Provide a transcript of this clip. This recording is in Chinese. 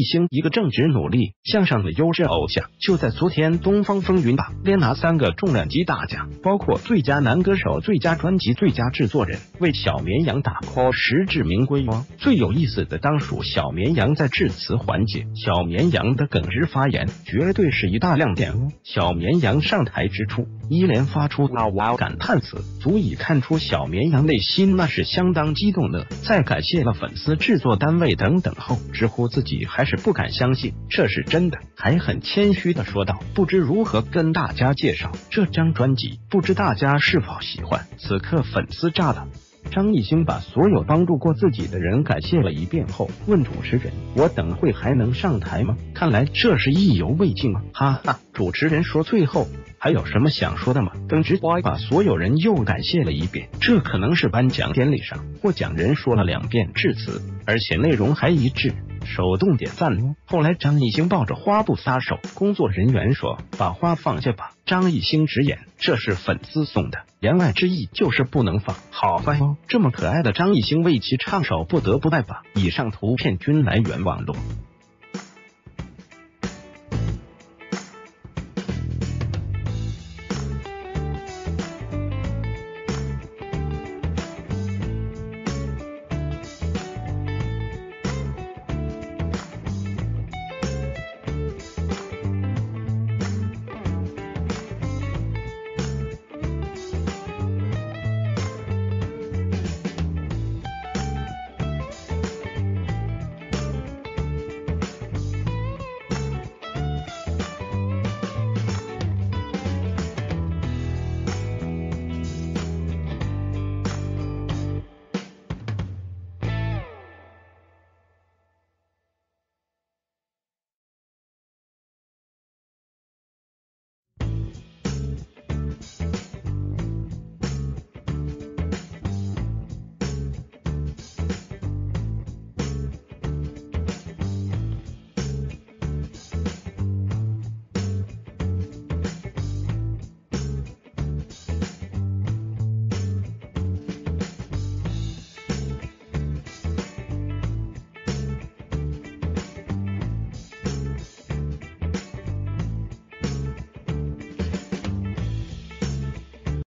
星一个正直努力向上的优质偶像，就在昨天东方风云榜连拿3个重量级大奖，包括最佳男歌手、最佳专辑、最佳制作人，为小绵羊打 call， 实至名归哦。最有意思的当属小绵羊在致辞环节，小绵羊的耿直发言绝对是一大亮点哦。小绵羊上台之初，一连发出哇哇感叹词，足以看出小绵羊内心那是相当激动的。在感谢了粉丝、制作单位等等后，直呼自己还是不敢相信这是真的，还很谦虚的说道：“不知如何跟大家介绍这张专辑，不知大家是否喜欢。”此刻粉丝炸了。张艺兴把所有帮助过自己的人感谢了一遍后，问主持人：“我等会还能上台吗？”看来这是意犹未尽啊！哈哈，主持人说：“最后还有什么想说的吗？”耿直把所有人又感谢了一遍，这可能是颁奖典礼上获奖人说了2遍致辞，而且内容还一致。手动点赞哦！后来张艺兴抱着花不撒手，工作人员说：“把花放下吧。”张艺兴直言：“这是粉丝送的，言外之意就是不能放。”好吧哦，这么可爱的张艺兴为其唱首不得不爱吧。以上图片均来源网络。